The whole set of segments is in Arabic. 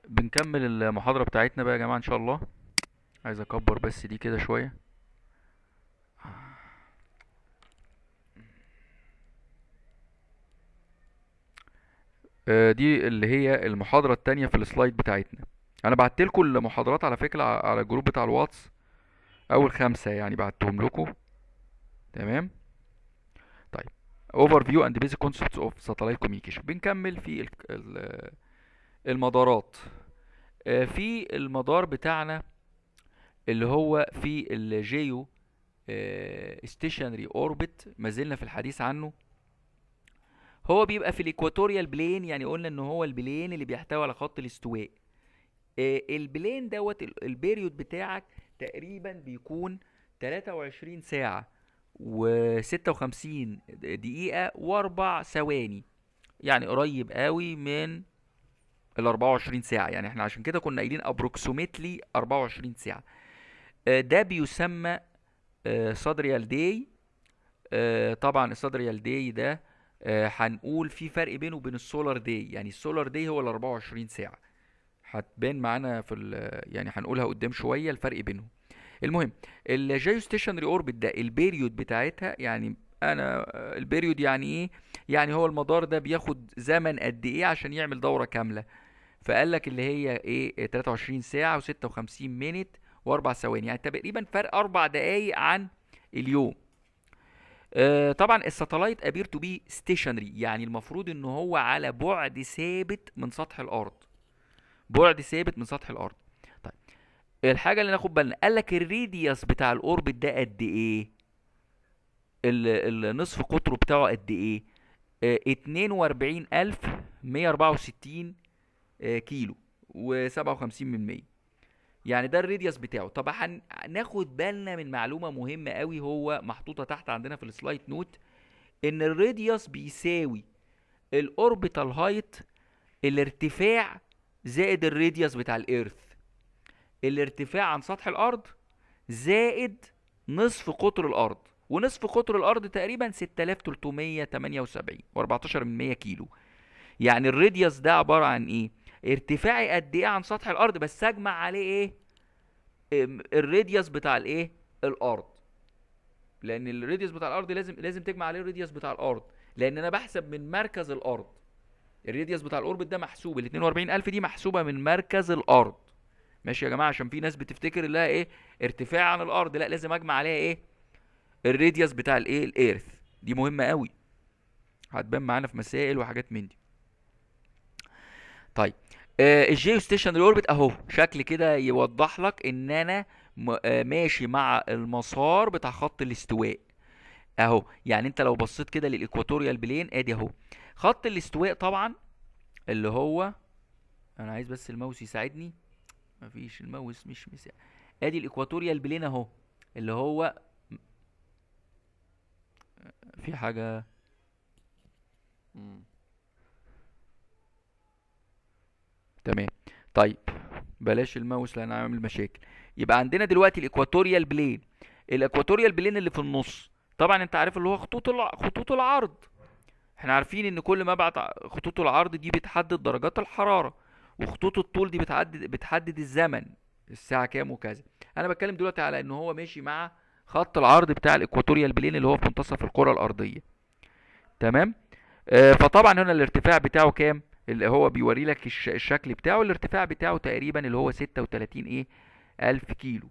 بنكمل المحاضرة بتاعتنا بقى يا جماعة ان شاء الله. عايز اكبر بس دي كده شوية. دي اللي هي المحاضرة التانية في السلايد بتاعتنا. انا بعت لكم المحاضرات على فكرة على الجروب بتاع الواتس. اول خمسة يعني بعتهم لكم. تمام. طيب. overview and basic concepts of satellite communication. بنكمل في المدارات. في المدار بتاعنا اللي هو في الجيو ستيشنري اوربت، ما زلنا في الحديث عنه. هو بيبقى في الايكواتوريال بلين، يعني قلنا ان هو البلين اللي بيحتوي على خط الاستواء. البلين دوت البيريود بتاعك تقريبا بيكون 23 ساعة و56 دقيقة واربع ثواني، يعني قريب قوي من ال 24 ساعة. يعني احنا عشان كده كنا قايلين ابروكسيمتلي 24 ساعة. ده بيسمى صدريال داي. طبعا الصدريال داي ده هنقول في فرق بينه وبين السولار داي. يعني السولار داي هو ال 24 ساعة، هتبان معانا في يعني هنقولها قدام شوية الفرق بينهم. المهم، الجيو ستيشنري اوربت ده البيريود بتاعتها، يعني انا البيريود يعني ايه؟ يعني هو المدار ده بياخد زمن قد ايه عشان يعمل دورة كاملة؟ فقال لك اللي هي ايه 23 ساعة و56 مينت واربع ثواني، يعني تقريبا فرق اربع دقايق عن اليوم. طبعا الساتلايت ابير تو بي ستيشنري، يعني المفروض ان هو على بعد ثابت من سطح الارض. بعد ثابت من سطح الارض. طيب، الحاجه اللي ناخد بالنا، قال لك الريديوس بتاع الاوربت ده قد ايه؟ النصف قطره بتاعه قد ايه؟ 42164 كيلو و57 من 100. يعني ده الريديوس بتاعه. طب هناخد بالنا من معلومه مهمه قوي، هو محطوطه تحت عندنا في السلايد نوت، ان الراديوس بيساوي الاوربيتال هايت، الارتفاع زائد الراديوس بتاع الارث. الارتفاع عن سطح الارض زائد نصف قطر الارض، ونصف قطر الارض تقريبا 6378 و14 من 100 كيلو. يعني الراديوس ده عبارة عن ايه؟ ارتفاعي قد ايه عن سطح الارض، بس اجمع عليه ايه؟ الراديوس بتاع الايه؟ الارض. لان الراديوس بتاع الارض لازم تجمع عليه الراديوس بتاع الارض، لان انا بحسب من مركز الارض. الراديوس بتاع الاوربت ده محسوب، ال 42000 دي محسوبه من مركز الارض. ماشي يا جماعه؟ عشان في ناس بتفتكر لها ايه ارتفاع عن الارض، لا لازم اجمع عليها ايه؟ الراديوس بتاع الايه؟ الايرث. دي مهمه قوي، هتبان معانا في مسائل وحاجات من دي. طيب، الجيو ستيشنري اوربت اهو شكل كده يوضح لك ان انا ماشي مع المسار بتاع خط الاستواء اهو. يعني انت لو بصيت كده للايكواتوريال بلين ادي اهو خط الاستواء طبعا، اللي هو انا عايز بس الماوس يساعدني، مفيش الماوس مش مساعد. ادي الايكواتوريال بلين اهو، اللي هو في حاجه. مم. تمام. طيب، بلاش الماوس لان عامل مشاكل. يبقى عندنا دلوقتي الايكواتوريال بلين. الايكواتوريال بلين اللي في النص، طبعا انت عارف اللي هو خطوط العرض. احنا عارفين ان كل ما ابعد خطوط العرض دي بتحدد درجات الحرارة، وخطوط الطول دي بتحدد الزمن، الساعة كام وكذا. انا بتكلم دلوقتي على ان هو ماشي مع خط العرض بتاع الايكواتوريال بلين اللي هو في منتصف الكرة الارضية. تمام. فطبعا هنا الارتفاع بتاعه كام؟ اللي هو بيوري لك الشكل بتاعه، الارتفاع بتاعه تقريبا اللي هو 36 ايه الف كيلو.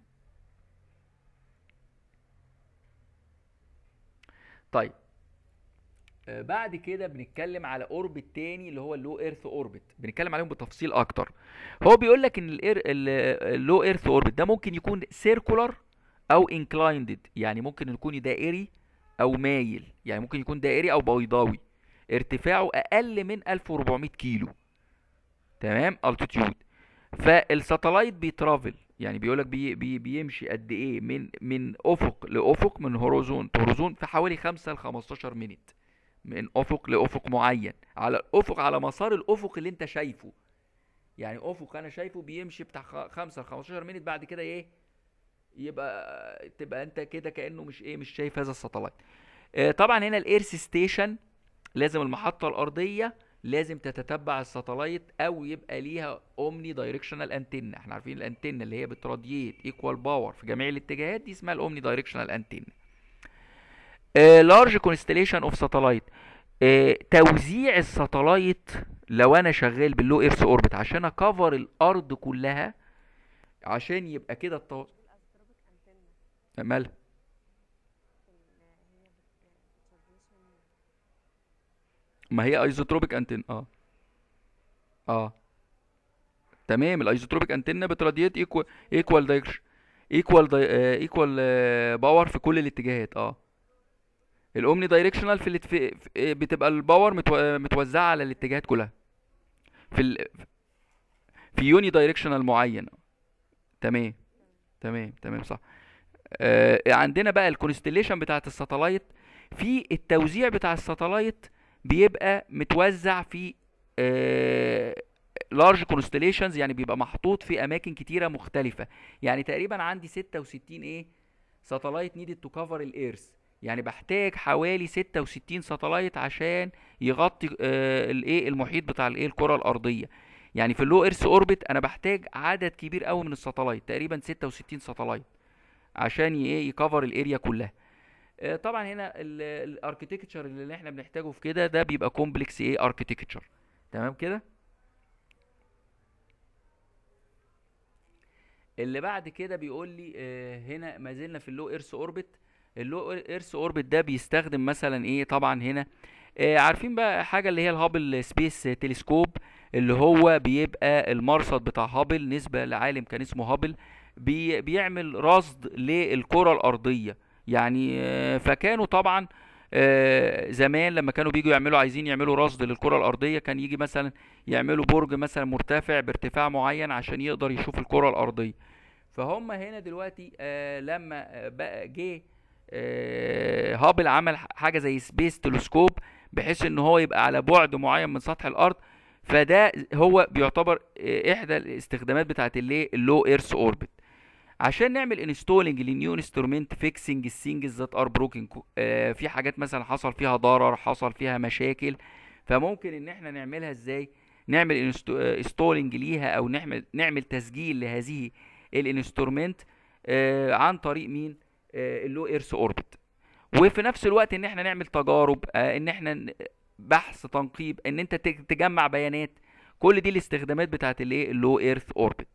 طيب، بعد كده بنتكلم على اوربت تاني اللي هو اللو ايرث اوربت، بنتكلم عليهم بتفصيل اكتر. هو بيقول لك ان اللو ايرث اوربت ده ممكن يكون سيركولار او انكلايندد، يعني ممكن يكون دائري او مايل، يعني ممكن يكون دائري او بيضاوي. ارتفاعه اقل من 1400 كيلو. تمام، التيتيود. فالساتلايت بيترافل، يعني بيقول لك بيمشي قد ايه من افق لافق، من هوريزون تو هوريزون، في حوالي 5 ل 15 مينت. من افق لافق معين، على الافق، على مسار الافق اللي انت شايفه. يعني افق انا شايفه بيمشي بتاع 5 ل 15 مينت، بعد كده ايه؟ تبقى انت كده كانه مش ايه، مش شايف هذا الساتلايت. طبعا هنا الايرث ستيشن، لازم المحطه الارضيه لازم تتتبع الساتلايت او يبقى ليها اومني دايركشنال انتن. احنا عارفين الانتن اللي هي بتراديت ايكوال باور في جميع الاتجاهات دي اسمها الاومني دايركشنال انتن. لارج كونستليشن اوف ساتلايت، توزيع الساتلايت. لو انا شغال باللو ايرث اوربت عشان اكفر الارض كلها، عشان يبقى كده مالها؟ ما هي ايزوتروبيك انتن. اه تمام. الايزوتروبيك انتن بتراديت ايكوال دايركشن، ايكوال باور في كل الاتجاهات. الاومني دايركشنال بتبقى الباور متوزعه على الاتجاهات كلها في في يوني دايركشنال معين. تمام تمام صح. عندنا بقى الكونستليشن بتاعت الساتلايت، في التوزيع بتاع الساتلايت بيبقى متوزع في لارج كونستليشنز، يعني بيبقى محطوط في اماكن كتيره مختلفه. يعني تقريبا عندي 66 ايه ساتلايت نيدد تو كفر الايرث. يعني بحتاج حوالي 66 ساتلايت عشان يغطي الايه المحيط بتاع الايه الكره الارضيه. يعني في اللو ايرث اوربت انا بحتاج عدد كبير قوي من الساتلايت، تقريبا 66 ساتلايت، عشان ايه يكفر الاريا كلها. طبعا هنا الاركتكتشر اللي احنا بنحتاجه في كده ده بيبقى كومبلكس ايه اركتكتشر. تمام كده. اللي بعد كده بيقول لي هنا ما زلنا في اللو ايرث اوربت. اللو ايرث اوربت ده بيستخدم مثلا ايه؟ طبعا هنا عارفين بقى حاجه اللي هي الهابل سبيس تلسكوب، اللي هو بيبقى المرصد بتاع هابل نسبه لعالم كان اسمه هابل. بيعمل رصد للكره الارضيه. يعني فكانوا طبعا زمان لما كانوا بيجوا يعملوا عايزين يعملوا رصد للكره الارضيه، كان يجي مثلا يعملوا برج مثلا مرتفع بارتفاع معين عشان يقدر يشوف الكره الارضيه. فهم هنا دلوقتي لما بقى جه هابل عمل حاجه زي سبيس تلسكوب، بحيث ان هو يبقى على بعد معين من سطح الارض. فده هو بيعتبر احدى الاستخدامات بتاعت اللو ايرث اوربت، عشان نعمل انستولنج لنيو انسترومنت فيكسنج السينجز ذات ار بروكن. في حاجات مثلا حصل فيها ضرر، حصل فيها مشاكل، فممكن ان احنا نعملها ازاي؟ نعمل انستولنج ليها، او نعمل تسجيل لهذه الانسترومنت عن طريق مين؟ اللو ايرث اوربت. وفي نفس الوقت ان احنا نعمل تجارب، ان احنا بحث تنقيب، ان انت تجمع بيانات. كل دي الاستخدامات بتاعت الايه اللو ايرث اوربت.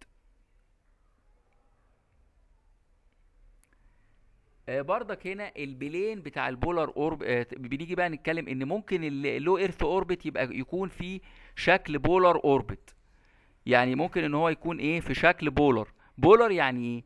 برضك هنا البلين بتاع البولار اورب، بنيجي بقى نتكلم ان ممكن اللو ايرث اوربت يكون في شكل بولار اوربت. يعني ممكن ان هو يكون ايه في شكل بولار. بولار يعني ايه؟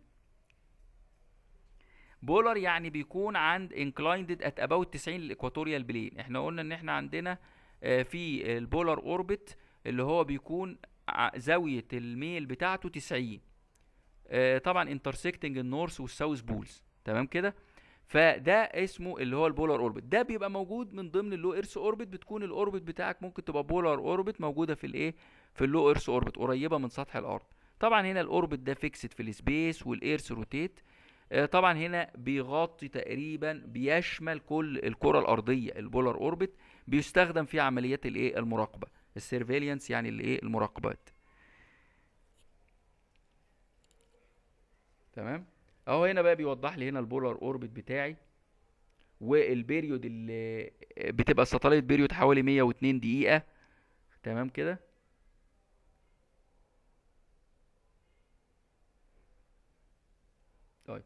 بولار يعني بيكون عند inclined at about 90 للايكواتوريال بلين. احنا قلنا ان احنا عندنا في البولار اوربت اللي هو بيكون زاوية الميل بتاعته 90، طبعا انترسكتنج النورث والساوث بولز. تمام كده. فده اسمه اللي هو البولار اوربت. ده بيبقى موجود من ضمن اللو ايرث اوربت. بتكون الاوربت بتاعك ممكن تبقى بولار اوربت موجوده في الايه في اللو ايرث اوربت قريبه من سطح الارض. طبعا هنا الاوربت ده فيكسد في السبيس والايرث روتيت. طبعا هنا بيغطي تقريبا بيشمل كل الكره الارضيه. البولار اوربت بيستخدم في عمليات الايه المراقبه، السيرفيليانس، يعني الايه المراقبات. تمام. اهو هنا بقى بيوضح لي هنا البولار اوربت بتاعي، والبيريود اللي بتبقى الساتلايت بيريود حوالي 102 دقيقة. تمام كده. طيب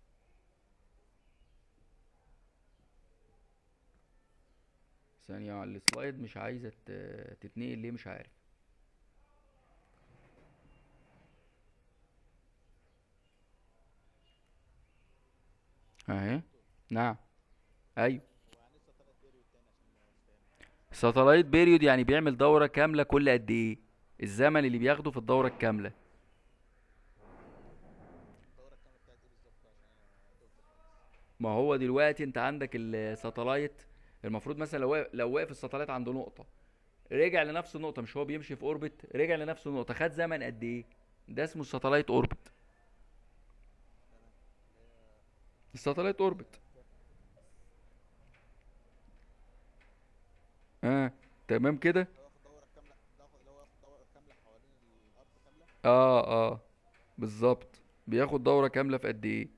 ثانية على السلايد، مش عايزة تتنقل ليه؟ مش عارف. اهي. نعم. ايوه. ساتلايت بيريود يعني بيعمل دورة كاملة كل قد ايه؟ الزمن اللي بياخده في الدورة الكاملة. ما هو دلوقتي انت عندك الساتلايت، المفروض مثلا لو واقف الساتلايت عند نقطة، رجع لنفس النقطة، مش هو بيمشي في اوربت، رجع لنفس النقطة، خد زمن قد ايه؟ ده اسمه الساتلايت اوربت. الساتلايت اوربت. اه تمام كده. اه بالظبط، بياخد دورة كاملة في قد ايه.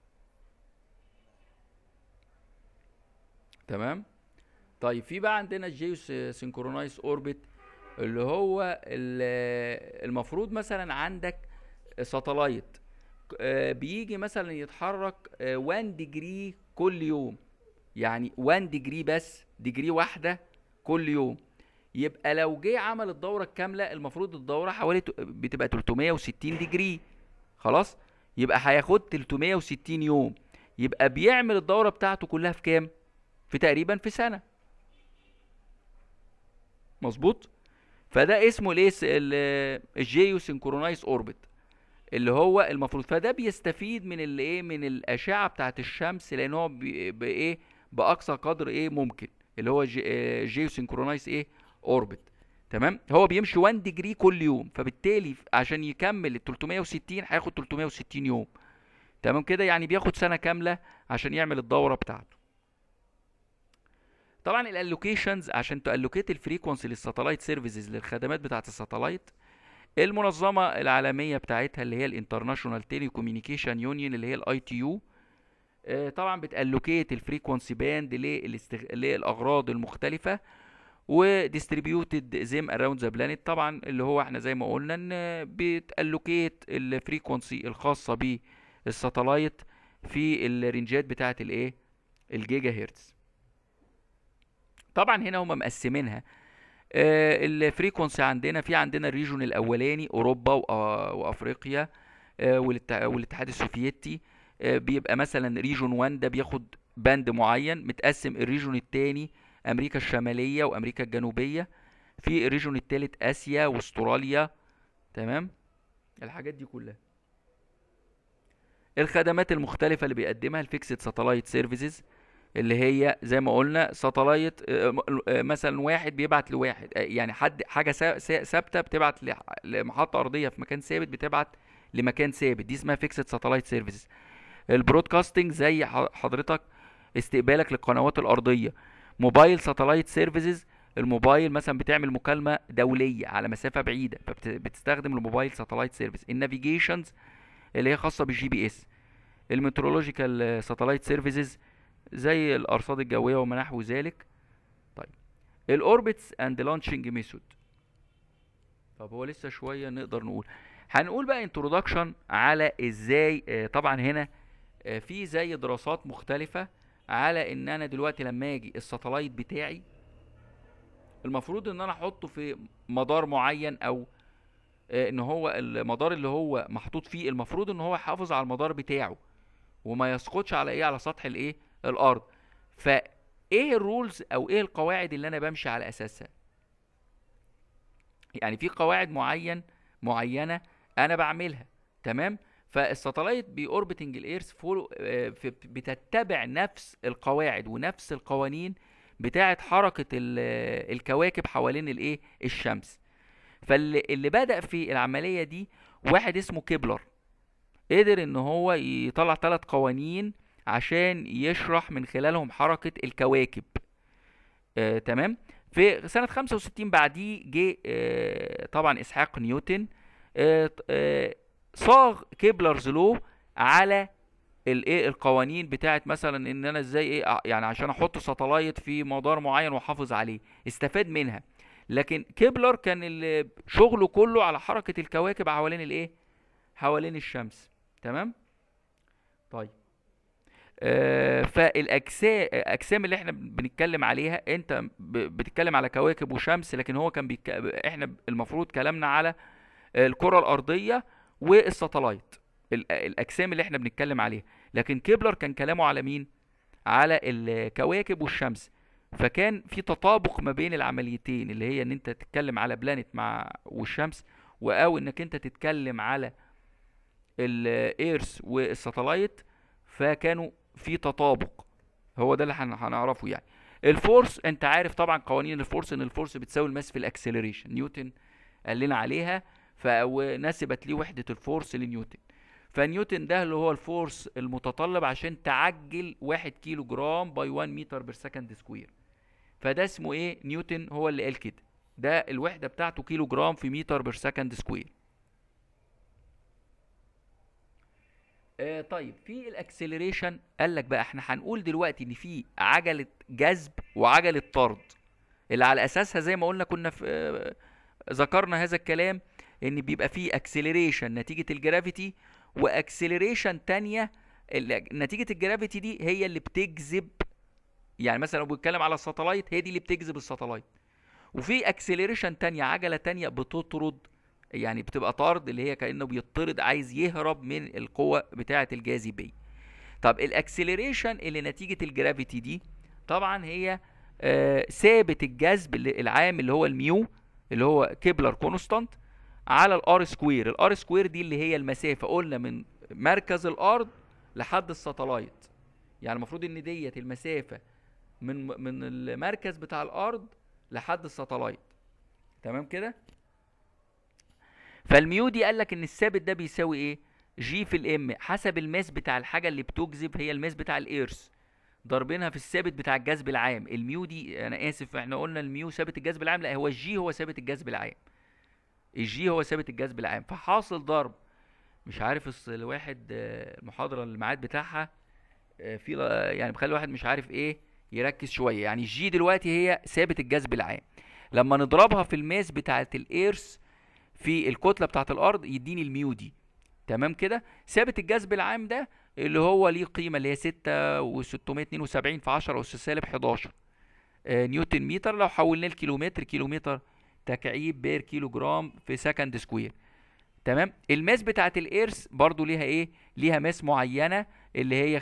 تمام. طيب في بقى عندنا الجيو سينكرونايز اوربت، اللي هو المفروض مثلا عندك ساتلايت بيجي مثلا يتحرك 1 ديجري كل يوم، يعني 1 ديجري بس، ديجري واحدة كل يوم. يبقى لو جه عمل الدورة الكاملة، المفروض الدورة حوالي بتبقى 360 ديجري. خلاص، يبقى هياخد 360 يوم. يبقى بيعمل الدورة بتاعته كلها في كام؟ في تقريبا في سنة. مظبوط. فده اسمه الايه، الجيو سينكرونايز اوربت، اللي هو المفروض. فده بيستفيد من الايه، من الاشعه بتاعه الشمس، لان هو بايه، باقصى قدر ايه ممكن، اللي هو جيو سينكرونايز ايه اوربت. تمام. هو بيمشي 1 ديجري كل يوم، فبالتالي عشان يكمل ال 360 هياخد 360 يوم. تمام كده، يعني بياخد سنه كامله عشان يعمل الدوره بتاعته. طبعا الالوكيشنز، عشان تالوكيت الفريكونسي للساتلايت سيرفيسز، للخدمات بتاعه الساتلايت، المنظمه العالميه بتاعتها اللي هي الانترناشونال تيلي كوميونيكيشن يونيون، اللي هي الاي تي يو، طبعا بتالوكيت الفريكونسي باند للاغراض المختلفه، وديستريبيوتد زيم اراوند ذا بلانيت. طبعا اللي هو احنا زي ما قلنا ان بتالوكيت الفريكونسي الخاصه بالساتلايت في الرينجات بتاعه الايه، الجيجا هرتز. طبعا هنا هم مقسمينها. الفريكونسي عندنا، في عندنا الريجون الاولاني اوروبا وافريقيا والاتحاد السوفيتي. بيبقى مثلا ريجون 1 ده بياخد باند معين متقسم. الريجون التاني امريكا الشماليه وامريكا الجنوبيه. في الريجون التالت اسيا واستراليا. تمام. الحاجات دي كلها. الخدمات المختلفه اللي بيقدمها الفيكسد ساتلايت سيرفيسز، اللي هي زي ما قلنا ساتلايت مثلا واحد بيبعت لواحد، يعني حد حاجه ثابته بتبعت لمحطه ارضيه في مكان ثابت، بتبعت لمكان ثابت، دي اسمها فيكسد ساتلايت سيرفيسز. البرودكاستنج زي حضرتك استقبالك للقنوات الارضيه. موبايل ساتلايت سيرفيسز، الموبايل مثلا بتعمل مكالمه دوليه على مسافه بعيده، فبتستخدم الموبايل ساتلايت سيرفيس. النافيجيشنز اللي هي خاصه بالجي بي اس. المترولوجيكال ساتلايت سيرفيسز زي الارصاد الجويه وما نحو ذلك. طيب الاوربتس اند لانشنج ميثود. طب هو لسه شويه نقدر نقول، هنقول بقى انترودكشن على ازاي طبعا هنا في زي دراسات مختلفه على ان انا دلوقتي لما اجي الساتلايت بتاعي، المفروض ان انا احطه في مدار معين، او ان هو المدار اللي هو محطوط فيه المفروض ان هو يحافظ على المدار بتاعه وما يسقطش على ايه، على سطح الايه، الارض. فايه الرولز او ايه القواعد اللي انا بمشي على اساسها؟ يعني في قواعد معينه انا بعملها. تمام. فالساتلايت بيوربتنج الايرث فولو بتتبع نفس القواعد ونفس القوانين بتاعه حركه الكواكب حوالين الايه، الشمس. فاللي بدأ في العمليه دي واحد اسمه كيبلر، قدر ان هو يطلع 3 قوانين عشان يشرح من خلالهم حركة الكواكب. تمام. في سنة 65 بعديه جه طبعا اسحاق نيوتن، صاغ كيبلرز لو على الايه، القوانين بتاعت مثلا ان انا ازاي ايه، يعني عشان احط ساتلايت في مدار معين واحافظ عليه، استفاد منها. لكن كيبلر كان شغله كله على حركة الكواكب حوالين الايه، حوالين الشمس. تمام. طيب الاجسام اللي احنا بنتكلم عليها، انت بتتكلم على كواكب وشمس، لكن هو كان احنا المفروض كلامنا على الكرة الارضية والساتلايت، الاجسام اللي احنا بنتكلم عليها. لكن كيبلر كان كلامه على مين؟ على الكواكب والشمس. فكان في تطابق ما بين العمليتين، اللي هي ان انت تتكلم على بلانت مع والشمس، او انك انت تتكلم على الايرث والساتلايت. فكانوا في تطابق. هو ده اللي هنعرفه يعني. الفورس، انت عارف طبعا قوانين الفورس، ان الفورس بتساوي الماس في الاكسلريشن، نيوتن قال لنا عليها، ونسبت ليه وحدة الفورس لنيوتن. فنيوتن ده اللي هو الفورس المتطلب عشان تعجل 1 كيلو جرام باي 1 متر بير سكند سكوير. فده اسمه ايه، نيوتن هو اللي قال كده. ده الوحدة بتاعته كيلو جرام في متر بير سكند سكوير. طيب في الاكسلريشن قال لك بقى احنا هنقول دلوقتي ان في عجله جذب وعجله طرد، اللي على اساسها زي ما قلنا كنا في ذكرنا هذا الكلام، ان بيبقى فيه اكسلريشن نتيجه الجرافيتي، واكسلريشن تانية نتيجه الجرافيتي دي هي اللي بتجذب. يعني مثلا لو بنتكلم على الساتلايت، هي دي اللي بتجذب الساتلايت. وفي اكسلريشن تانية، عجله تانية بتطرد، يعني بتبقى طرد، اللي هي كانه بيطرد، عايز يهرب من القوه بتاعه الجاذبيه. طب الاكسلريشن اللي نتيجه الجرافيتي دي طبعا هي ثابت الجذب العام اللي هو الميو، اللي هو كيبلر كونستانت، على الار سكوير. الار سكوير دي اللي هي المسافه قلنا من مركز الارض لحد الساتلايت. يعني المفروض ان ديت المسافه من المركز بتاع الارض لحد الساتلايت. تمام كده. فالميو دي قال لك ان الثابت ده بيساوي ايه؟ جي في الام، حسب الماس بتاع الحاجه اللي بتجذب، هي الماس بتاع الايرث، ضاربينها في الثابت بتاع الجذب العام. الميو دي، انا اسف احنا قلنا الميو ثابت الجذب العام، لا هو الجي هو ثابت الجذب العام. الجي هو ثابت الجذب العام، فحاصل ضرب، مش عارف الواحد المحاضره الميعاد بتاعها في يعني بخلي الواحد مش عارف ايه يركز شويه. يعني الجي دلوقتي هي ثابت الجذب العام، لما نضربها في الماس بتاعه الايرث في الكتله بتاعه الارض يديني الميو دي. تمام كده. ثابت الجذب العام ده اللي هو ليه قيمه اللي هي 6,672 في 10 اس سالب 11 نيوتن متر. لو حولناه لكيلومتر، كيلومتر تكعيب بير كيلو جرام في سكند سكوير. تمام. الماس بتاعت الإيرث برضو ليها ايه؟ ليها ماس معينة اللي هي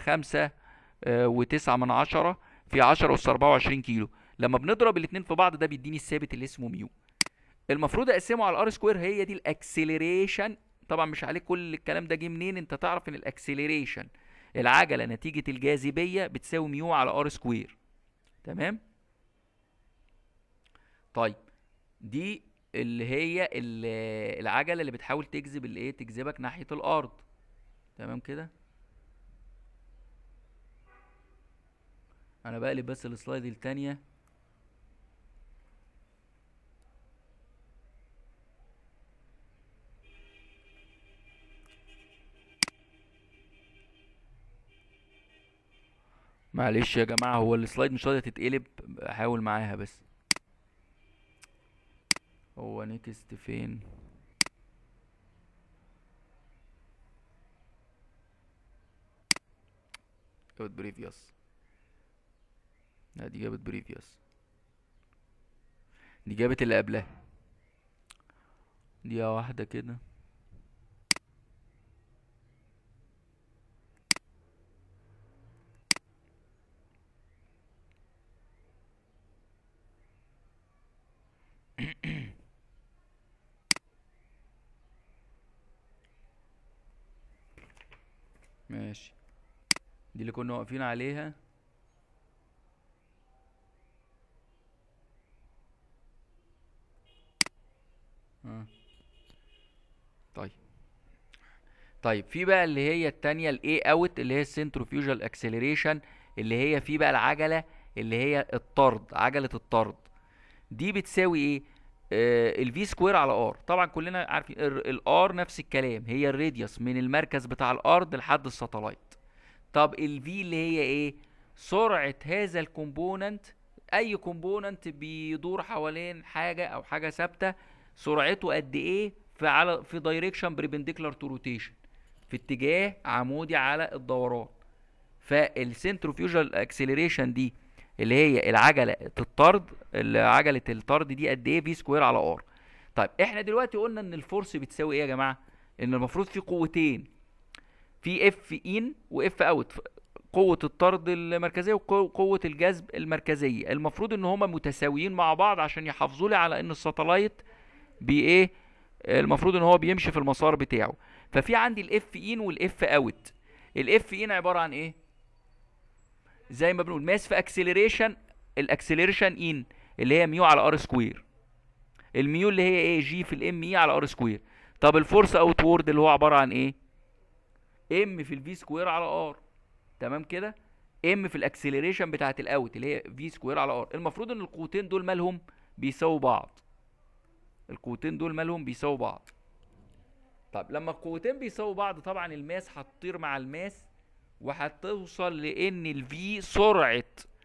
5.9 في 10 أس 24 كيلو. لما بنضرب الاتنين في بعض ده بيديني الثابت اللي اسمه ميو. المفروض اقسمه على الار سكوير، هي دي الاكسلريشن. طبعا مش عليك كل الكلام ده جه منين، انت تعرف ان الاكسلريشن العجلة نتيجة الجاذبية بتساوي ميو على ار سكوير. تمام. طيب دي اللي هي العجله اللي بتحاول تجذب الايه، تجذبك ناحيه الارض. تمام كده. انا بقلب بس السلايد التانية. معلش يا جماعه، هو السلايد مش راضيه تتقلب، احاول معاها بس. هو نيكست فين؟ جابت بريفيوس. لا دي جابت بريفيوس، دي جابت اللي قبلها. دقيقة واحدة كده. ماشي، دي اللي كنا واقفين عليها. آه. طيب طيب في بقى اللي هي التانية الاي اوت، اللي هي السنتروفيوجال اكسلريشن، اللي هي في بقى العجلة اللي هي الطرد، عجلة الطرد. دي بتساوي ايه؟ الفي سكوير على ار. طبعا كلنا عارفين الار نفس الكلام، هي الراديوس من المركز بتاع الارض لحد الساتلايت. طب الفي اللي هي ايه؟ سرعة هذا الكومبوننت. اي كومبوننت بيدور حوالين حاجة او حاجة ثابتة، سرعته قد ايه في دايركشن بريبنديكولار تو روتيشن، في اتجاه عمودي على الدوران. فالسنتروفيوجال اكسلريشن دي اللي هي العجله الطرد، عجله الطرد دي قد ايه؟ في سكوير على ار. طيب احنا دلوقتي قلنا ان الفورس بتساوي ايه يا جماعه؟ ان المفروض في قوتين، في اف ان واف اوت، قوه الطرد المركزيه وقوه الجذب المركزيه. المفروض ان هما متساويين مع بعض عشان يحافظوا لي على ان الساتلايت بايه، المفروض ان هو بيمشي في المسار بتاعه. ففي عندي الاف ان والاف اوت. الاف ان عباره عن ايه؟ زي ما بنقول ماس في اكسلريشن، الاكسلريشن ان اللي هي ميو على ار سكوير. الميو اللي هي ايه؟ جي في الام اي على ار سكوير. طب الفورس اوت وورد اللي هو عباره عن ايه؟ ام في الفي سكوير على ار. تمام كده. ام في الاكسلريشن بتاعت الاوت اللي هي في سكوير على ار. المفروض ان القوتين دول مالهم بيساووا بعض. القوتين دول مالهم بيساووا بعض. طب لما القوتين بيساووا بعض طبعا الماس هتطير مع الماس، وهتوصل لان الفي سرعة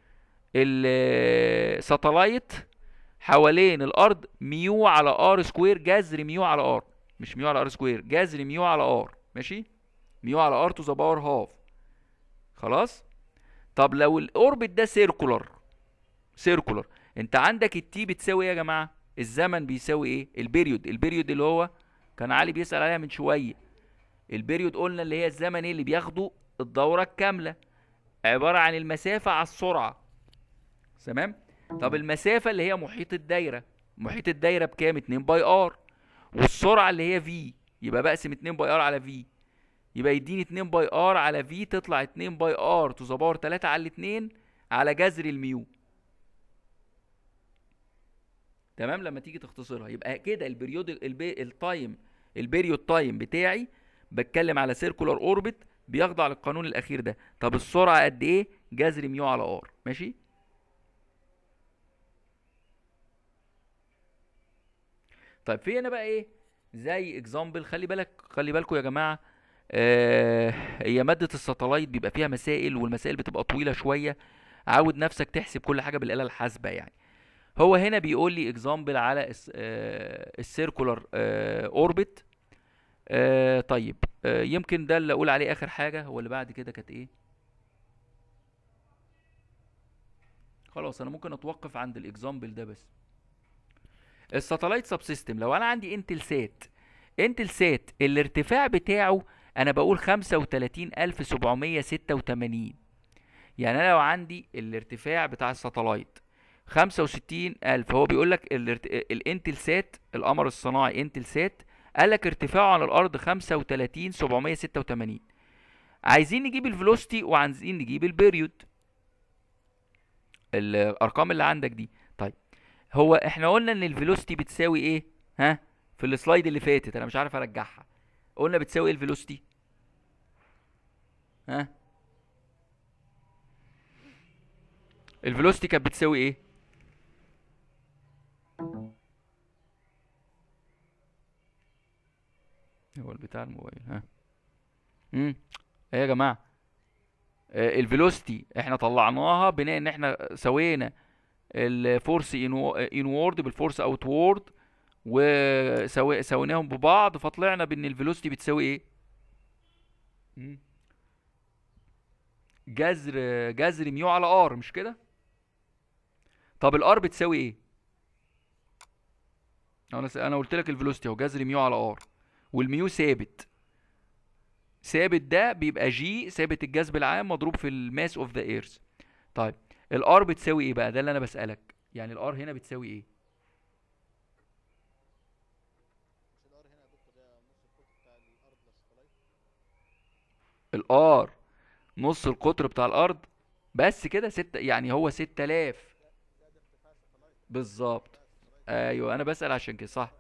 الساتلايت حوالين الارض ميو على ار سكوير، جذر ميو على ار، مش ميو على ار سكوير، جذر ميو على ار، ماشي، ميو على ار تو ذا باور هاف. خلاص. طب لو الاوربت ده سيركولر، سيركولر، انت عندك التي بتساوي ايه يا جماعه؟ الزمن بيساوي ايه؟ البيريود، البيريود اللي هو كان علي بيسأل عليها من شويه. البيريود قلنا اللي هي الزمن ايه اللي بياخده الدوره الكامله، عباره عن المسافه على السرعه. تمام. طب المسافه اللي هي محيط الدايره، محيط الدايره بكام؟ 2 باي ار، والسرعه اللي هي في، يبقى بقسم 2 باي ار على في، يبقى يديني 2 باي ار على في، تطلع 2 باي ار تو ذا باور 3 على 2 على جذر الميو. تمام. لما تيجي تختصرها يبقى كده البريود التايم، البيريود تايم بتاعي، بتكلم على سيركولار اوربت بيخضع للقانون الاخير ده. طب السرعه قد ايه؟ جذر ميو على ار، ماشي. طيب في هنا بقى ايه زي اكزامبل، خلي بالك، خلي بالكم يا جماعه. هي ماده الساتلايت بيبقى فيها مسائل، والمسائل بتبقى طويله شويه، عود نفسك تحسب كل حاجه بالاله الحاسبه يعني. هو هنا بيقول لي اكزامبل على السيركولار اوربت. طيب يمكن ده اللي اقول عليه اخر حاجه، هو اللي بعد كده كانت ايه؟ خلاص انا ممكن اتوقف عند الاكزامبل ده بس. الساتلايت سب سيستم، لو انا عندي انتل سات، انتل سات الارتفاع بتاعه انا بقول 35786، يعني انا لو عندي الارتفاع بتاع الساتلايت 65000، هو بيقول لك الانتل سات، القمر الصناعي انتل سات، قال لك ارتفاعه عن الارض 35786. عايزين نجيب الفيلوسيتي وعايزين نجيب البيريود، الارقام اللي عندك دي. طيب هو احنا قلنا ان الفيلوسيتي بتساوي ايه؟ ها، في السلايد اللي فاتت انا مش عارف ارجعها، قلنا بتساوي ايه الفيلوسيتي؟ ها، الفيلوسيتي كانت بتساوي ايه؟ هو البتاع الموبايل، ها. ايه يا جماعه؟ الفيلوسيتي احنا طلعناها بناء ان احنا سوينا الفورس انورد بالفورس اوتورد، وسويناهم ببعض، فطلعنا بان الفيلوسيتي بتساوي ايه؟ مم. جذر ميو على ار، مش كده؟ طب الار بتساوي ايه؟ انا قلت لك الفيلوسيتي اهو جذر ميو على ار، والميو ثابت، ثابت ده بيبقى جي، ثابت الجذب العام، مضروب في الماس اوف ذا ايرث. طيب الار بتساوي ايه بقى؟ ده اللي انا بسألك، يعني الار هنا بتساوي ايه؟ الار نص القطر بتاع الارض، بس كده ستة، يعني هو 6000 بالظبط. ايوه انا بسأل عشان كده صح.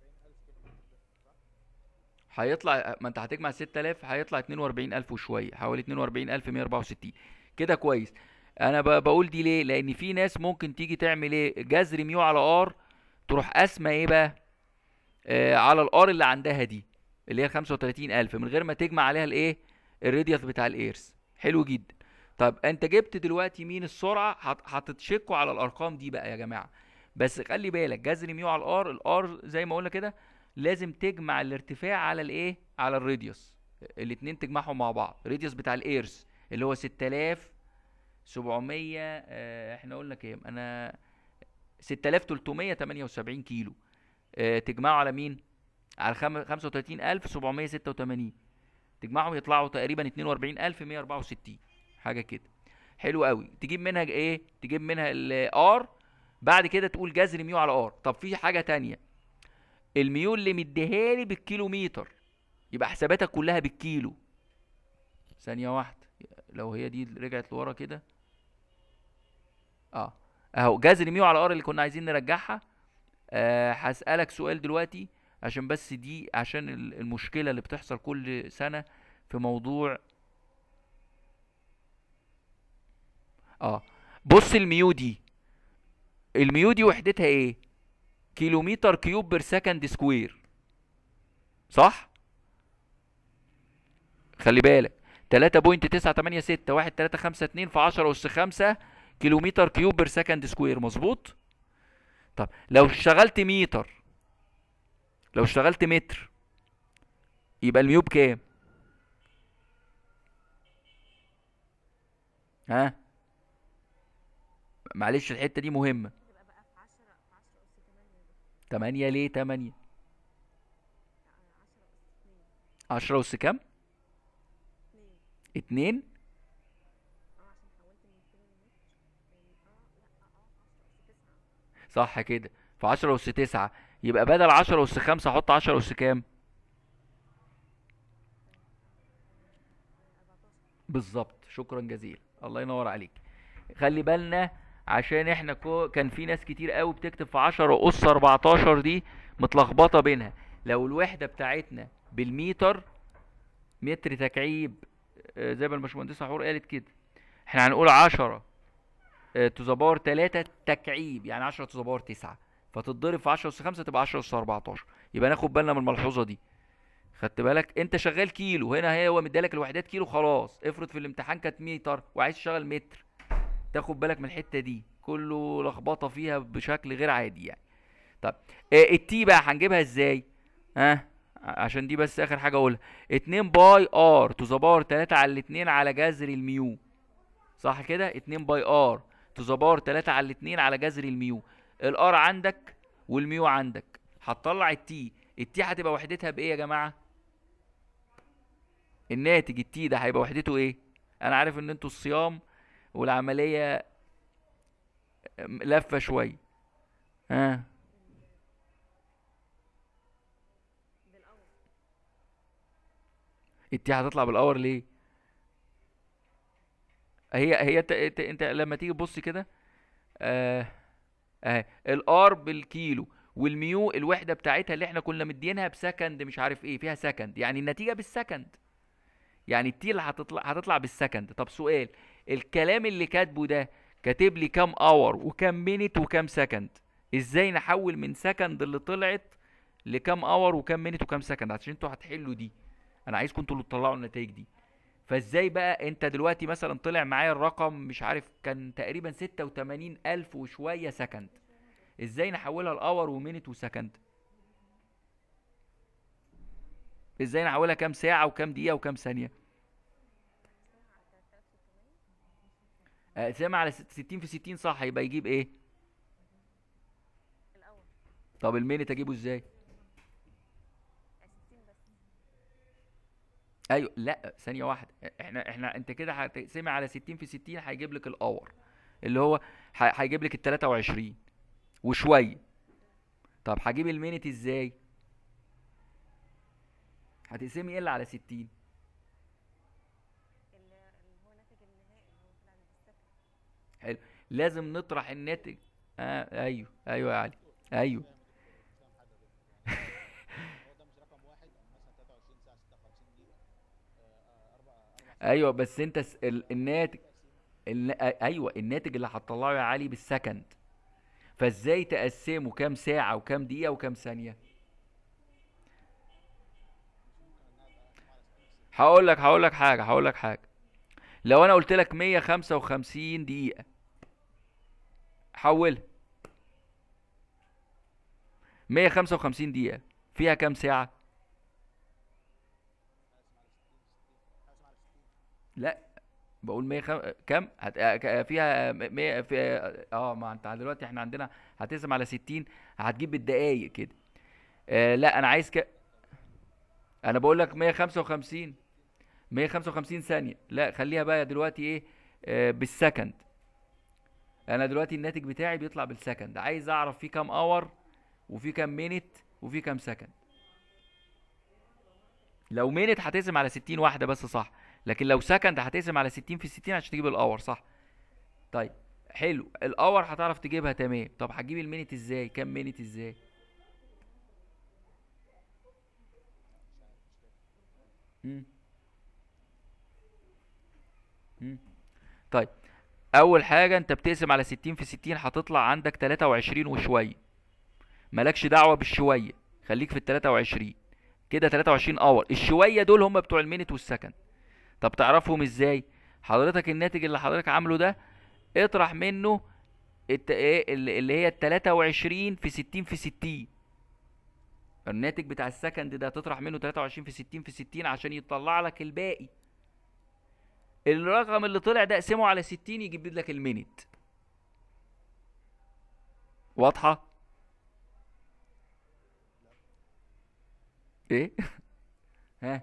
هيطلع، ما انت هتجمع 6000 هيطلع 42000 وشويه، حوالي 42164 كده كويس. انا بقول دي ليه؟ لان في ناس ممكن تيجي تعمل ايه، جذر ميو على ار، تروح قاسمه ايه بقى، على الار اللي عندها دي، اللي هي 35000، من غير ما تجمع عليها الايه، الراديوس بتاع الايرث. حلو جدا. طب انت جبت دلوقتي مين السرعه، هتتشكوا على الارقام دي بقى يا جماعه. بس خلي بالك جذر ميو على الار، الار زي ما قلنا كده لازم تجمع الارتفاع على الايه، على الراديوس، الاتنين تجمعهم مع بعض، الراديوس بتاع الايرث اللي هو 6700، احنا قلنا كام؟ انا 6378 كيلو، تجمعوا على مين؟ على 35786، تجمعهم يطلعوا تقريبا 42164 حاجه كده. حلو قوي. تجيب منها ايه؟ تجيب منها الار، بعد كده تقول جذر ميو على ار. طب في حاجه تانية، الميو اللي مديها لي بالكيلومتر، يبقى حساباتك كلها بالكيلو. ثانيه واحده، لو هي دي رجعت لورا كده، اه اهو جذر ميو على ار اللي كنا عايزين نرجعها. هسألك سؤال دلوقتي، عشان بس دي عشان المشكلة اللي بتحصل كل سنة في موضوع. اه بص الميو دي، الميو دي وحدتها ايه؟ كيلومتر كيوب بير سكند سكوير، صح؟ خلي بالك 3.986 1352 في 10 اس 5 كيلومتر كيوب بير سكند سكوير، مظبوط. طب لو اشتغلت متر، لو اشتغلت متر يبقى الميو بكام؟ ها، معلش الحته دي مهمه. 8 ليه 8؟ 10 اس كام؟ 2. صح كده، في 10 اس 9. يبقى بدل 10 اس 5 احط 10 اس كام؟ بالظبط، شكرا جزيلا، الله ينور عليك. خلي بالنا، عشان احنا كان في ناس كتير قوي بتكتب في 10 اس 14 دي متلخبطه بينها. لو الوحده بتاعتنا بالمتر، متر تكعيب، زي ما الباشمهندسه حور قالت كده، احنا هنقول 10 تو ذا باور 3 تكعيب، يعني 10 تو ذا باور 9، فتتضرب في 10 اس 5 تبقى 10 اس 14. يبقى ناخد بالنا من الملحوظه دي. خدت بالك؟ انت شغال كيلو هنا، هو مديلك الوحدات كيلو خلاص. افرض في الامتحان كانت متر وعايز تشتغل متر، تاخد بالك من الحته دي، كله لخبطه فيها بشكل غير عادي يعني. طب التي بقى هنجيبها ازاي؟ ها، عشان دي بس اخر حاجه اقولها. 2 باي ار تو ذا باور 3 على 2 على جذر الميو، صح كده؟ 2 باي ار تو ذا باور 3 على 2 على جذر الميو. الار عندك والميو عندك، هتطلع التي. التي هتبقى وحدتها بايه يا جماعه؟ الناتج التي ده هيبقى وحدته ايه؟ انا عارف ان انتوا الصيام والعمليه لفه شويه. ها، التي هتطلع بالاور ليه؟ هي انت لما تيجي تبص كده، آه الار بالكيلو، والميو الوحده بتاعتها اللي احنا كنا مدينها بسكند مش عارف ايه، فيها سكند، يعني النتيجه بالسكند، يعني التي اللي هتطلع بالسكند. طب سؤال، الكلام اللي كاتبه ده كاتب لي كام اور وكام مينت وكام سكند، ازاي نحول من سكند اللي طلعت لكام اور وكام مينت وكام سكند؟ عشان انتوا هتحلوا دي، انا عايزكم انتوا اللي تطلعوا النتائج دي. فازاي بقى انت دلوقتي مثلا طلع معايا الرقم مش عارف كان تقريبا 86 الف وشويه سكند، ازاي نحولها لاور ومينت وسكند؟ ازاي نحولها كام ساعه وكام دقيقه وكام ثانيه؟ اقسمها على 60 في 60 صح، يبقى يجيب ايه؟ طب المينت اجيبه ازاي؟ ايوه، لا ثانيه واحده، احنا انت كده هتقسمها على 60 في 60 هيجيب لك الاور، اللي هو هيجيب لك ال 23 وشويه. طب هجيب المينت ازاي؟ هتقسمي ايه اللي على 60؟ حلو، لازم نطرح الناتج. ايوه ايوه يا علي، ايوه. ايوه بس انت الناتج، ايوه الناتج اللي هتطلعه يا علي بالسكند، فازاي تقسمه كام ساعة وكام دقيقة وكام ثانية؟ هقول لك حاجة. لو انا قلت لك 155 دقيقة، حولها 155 دقيقة فيها كام ساعة؟ لا، بقول كام فيها 100 في، ما انت دلوقتي احنا عندنا هتقسم على 60، هتجيب بالدقايق كده. لا انا عايز انا بقول لك 155، 155 ثانية. لا خليها بقى دلوقتي ايه، بالسكند. انا دلوقتي الناتج بتاعي بيطلع بالسكند، عايز اعرف فيه كام اور وفي كام مينت وفي كام سكند. لو مينت هتقسم على 60 واحدة بس صح، لكن لو سكند هتقسم على 60 في 60 عشان تجيب الاور صح. طيب حلو، الاور هتعرف تجيبها تمام. طب هتجيب المينت ازاي؟ كام مينت ازاي؟ مم. مم. طيب اول حاجة انت بتقسم على 60 في 60 هتطلع عندك 23 وشوية، مالكش دعوة بالشوية، خليك في ال 23 كده. 23 اور، الشوية دول هم بتوع المينت والسكند. طب تعرفهم ازاي؟ حضرتك الناتج اللي حضرتك عامله ده اطرح منه ايه اللي هي ال 23 في 60 في 60. الناتج بتاع السكند ده تطرح منه 23 في 60 في 60 عشان يطلع لك الباقي. الرقم اللي طلع ده اقسمه على 60 يجيب لك المينت. واضحة؟ ايه؟ ها؟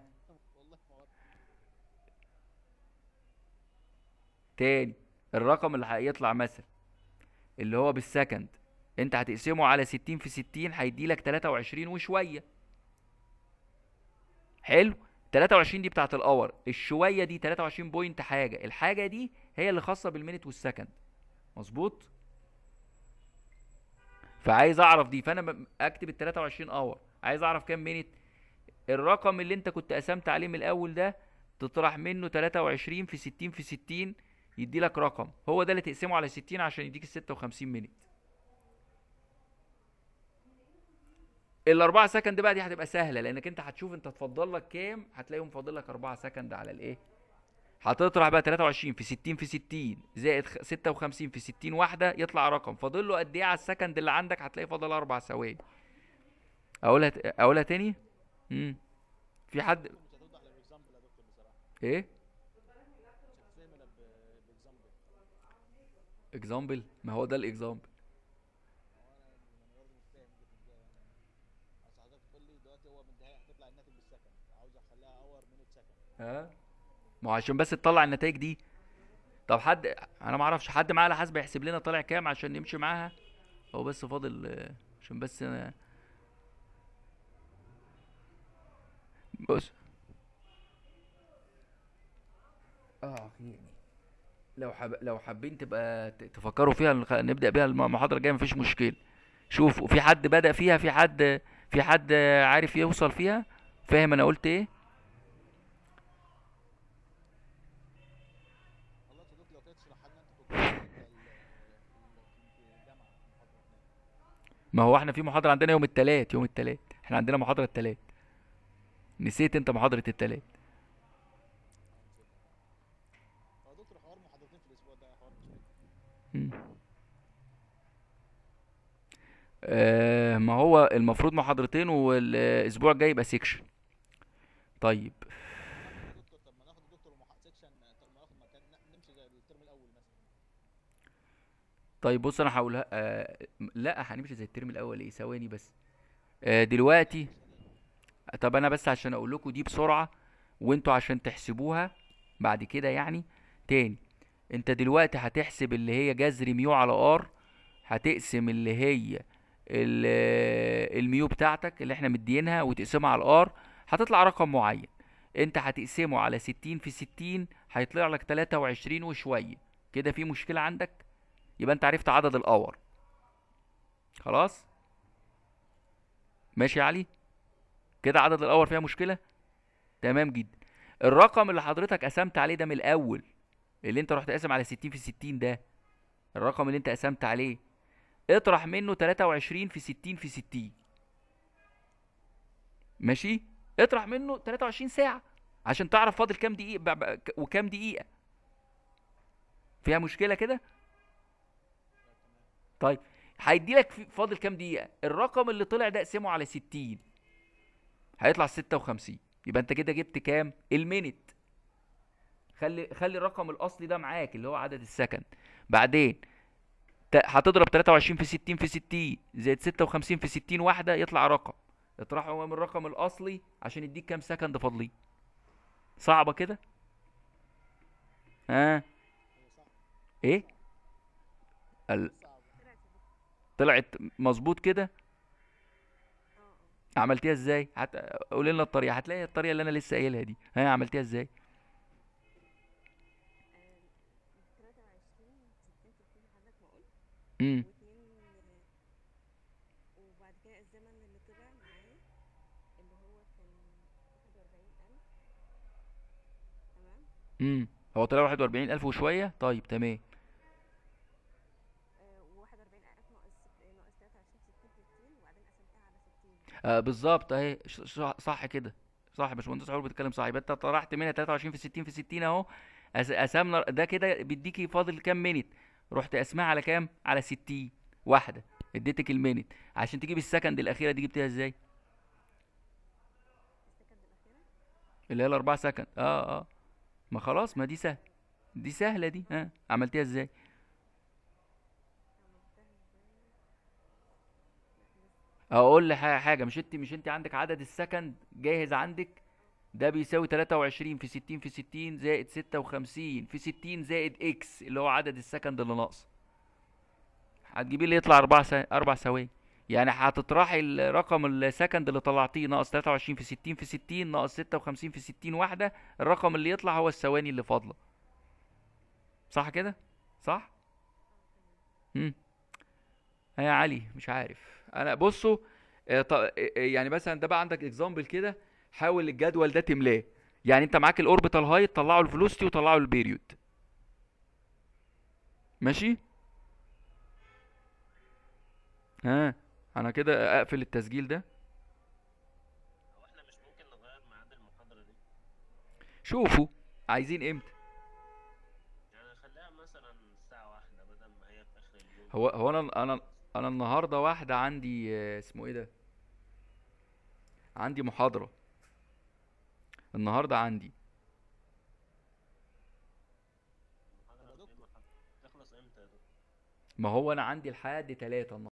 تاني. الرقم اللي هيطلع مثلا اللي هو بالسكند، انت هتقسمه على 60 في 60 هيديلك 23 وشوية. حلو. 23 دي بتاعت الاور، الشوية دي 23 بوينت حاجة، الحاجة دي هي اللي خاصة بالمينت والسكند. مظبوط. فعايز اعرف دي، فانا اكتب ال 23 اور، عايز اعرف كام مينت. الرقم اللي انت كنت قسمت عليه من الاول ده تطرح منه 23 في 60 في 60 يدي لك رقم، هو ده اللي تقسمه على 60 عشان يديك ال 56 مينت. الاربعة سكند بقى دي هتبقى سهلة، لانك انت هتشوف انت تفضل لك كام، هتلاقيهم فاضل لك 4 سكند على الايه. هتطرح بقى 23 في 60 في 60 زائد 56 في 60 واحدة يطلع رقم، فاضل له قد ايه على السكند اللي عندك، هتلاقي فاضل 4 ثواني. اقولها تاني. امم في حد ايه؟ اكزامبل؟ ما هو ده الاكزامبل. ها، ما هو عشان بس تطلع النتائج دي. طب حد، انا ما اعرفش حد معاه آلة حاسبة يحسب لنا طالع كام عشان نمشي معاها. هو بس فاضل عشان بس بص. اه يعني لو حابين تبقى تفكروا فيها نبدأ بيها المحاضرة الجاية مفيش مشكلة. شوفوا في حد بدأ فيها، في حد عارف يوصل فيها، فاهم انا قلت ايه؟ ما هو احنا في محاضرة عندنا يوم التلات احنا عندنا محاضرة التلات. نسيت انت محاضرة التلات. مم. ما هو المفروض محاضرتين والاسبوع الجاي يبقى سيكشن. طيب. طيب بص انا هقولها لا هنمشي زي الترم الاول ايه، ثواني بس. دلوقتي. طب انا بس عشان اقول لكم دي بسرعة وانتوا عشان تحسبوها بعد كده يعني. تاني. انت دلوقتي هتحسب اللي هي جذر ميو على ار، هتقسم اللي هي الميو بتاعتك اللي احنا مدينها وتقسمها على الار، هتطلع رقم معين. انت هتقسمه على 60 في 60 هيطلع لك 23 وشوية. كده في مشكلة عندك؟ يبقى انت عرفت عدد الاور. خلاص. ماشي يا علي. كده عدد الاور فيها مشكلة. تمام جدا. الرقم اللي حضرتك قسمت عليه ده من الاول، اللي انت رحت قاسم على 60 في 60 ده، الرقم اللي انت قسمت عليه اطرح منه 23 في 60 في 60. ماشي. اطرح منه 23 ساعة عشان تعرف فاضل كام دقيقة وكام دقيقة. فيها مشكلة كده؟ طيب. هيدي لك فاضل كام دقيقة، الرقم اللي طلع ده اقسمه على 60 هيطلع 56. يبقى انت كده جبت كام المينت. خلي الرقم الاصلي ده معاك اللي هو عدد السكند. بعدين هتضرب 23 في 60 في 60 زائد 56 في 60 واحدة يطلع رقم، اطرحه من الرقم الاصلي عشان يديك كام سكند فاضلين. صعبة كده؟ ها؟ ايه؟ ال... طلعت مظبوط كده. عملتيها ازاي؟ قولي لنا الطريقة، هتلاقي الطريقة اللي انا لسه قايلها دي. ها عملتيها ازاي؟ امم امم هو طلع 41,000 وشوية. طيب تمام. بالظبط اهي صح كده. صح يا باشمهندس حور بتتكلم صح، يبقى انت طرحت منها 23 في 60 في 60 اهو. قسمنا ده كده بيديكي فاضل كام مينت، رحت قسمها على كام؟ على 60 واحده، اديتك المينت. عشان تجيب السكند الاخيره دي جبتها ازاي؟ اللي هي الاربعه سكند. اه. ما خلاص، ما دي سهله. دي سهله دي، ها عملتيها ازاي؟ اقول لي حاجه، مش انت عندك عدد السكند جاهز عندك؟ ده بيساوي 23 في 60 في 60 زائد 56 في 60 زائد اكس اللي هو عدد السكند اللي ناقص. هتجيبيه اللي يطلع 4 ثواني. يعني هتطرحي الرقم السكند اللي طلعتيه ناقص 23 في 60 في 60 ناقص 56 في 60 واحده، الرقم اللي يطلع هو الثواني اللي فاضله. صح كده؟ صح. امم يا علي مش عارف انا، بصوا. يعني مثلا ده بقى عندك اكزامبل كده، حاول الجدول ده تملاه. يعني انت معاك الاوربيتال هايت، طلعوا الفيلوسيتي وطلعوا البيريود. ماشي. ها، انا كده اقفل التسجيل ده. هو احنا مش ممكن نغير ميعاد المحاضرة دي؟ شوفوا عايزين امتى. يعني نخليها مثلا الساعة واحدة بدل ما هي في آخر اليوم هو كده انا ونخلص. انا النهارده واحده عندي، اسمه ايه ده، عندي محاضره النهارده عندي. المحاضرة ايه المحاضرة؟ تخلص امتى يا دكتور؟ ما هو انا عندي لحد 3.